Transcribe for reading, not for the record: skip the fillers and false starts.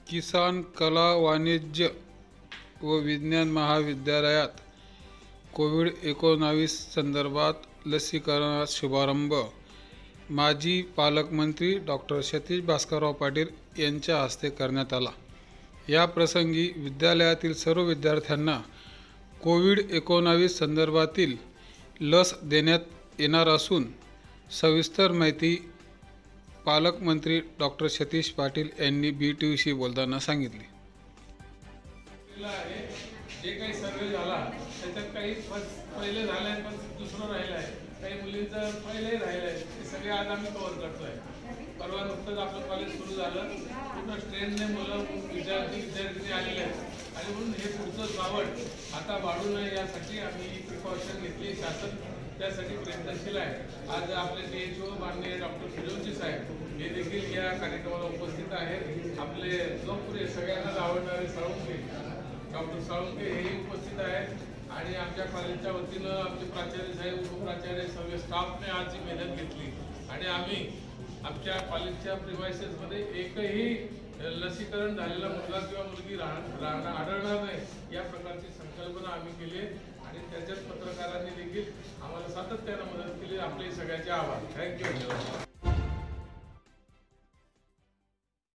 किसान कला वाणिज्य व विज्ञान महाविद्यालयात कोविड-19 संदर्भात लसीकरणाचा शुभारंभ माजी पालकमंत्री डॉक्टर सतीश भास्करराव पाटील यांच्या हस्ते करण्यात आला। या प्रसंगी विद्यालयातील सर्व विद्यार्थ्यांना कोविड-19 संदर्भातील लस देण्यात येणार असून सविस्तर माहिती पालकमंत्री डॉक्टर सतीश पाटील यांनी BTVशी बोलताना सांगितली। जे काही सर्वे झाला त्याच्यात काही पहिले झाले आहे पण दुसरं राहिलं आहे, काही मुलींचं पहिलेही राहिलं आहे, ते सगळे आज आम्ही कव्हर करतोय। परवा नुकतंच आपलं कॉलेज सुरू झालं, पूर्ण स्ट्रेनने मुलं विद्यार्थी आलेले आहेत आणि म्हणून हे पुढचं जावट आता वाढू नये यासाठी आम्ही प्रिकॉशन घेतली। शासन त्यासाठी प्रयत्नशील आहे। आज आपले DHO माननीय डॉक्टर फिरोजी साहेब हे देखील या कार्यक्रमाला उपस्थित आहेत। आपले लोकप्रिय सगळ्यांना आवडणारे साळुंखे डॉक्टर साळुंखे हेही उपस्थित आहेत आणि आमच्या कॉलेजच्या वतीनं आमचे प्राचार्य साहेब, उपप्राचार्य, सर्व स्टाफने आज ही मेहनत घेतली आणि आम्ही आमच्या कॉलेजच्या प्रिमायसेसमध्ये एकही लसीकरण झालेला मुलगा किंवा मुलगी आढळणार नाही या प्रकारची संकल्पना आम्ही केली आणि त्याच्यात पत्रकारांनी देखील आम्हाला सातत्यानं मदत केली। आपले सगळ्यांचे आभार। थँक्यू।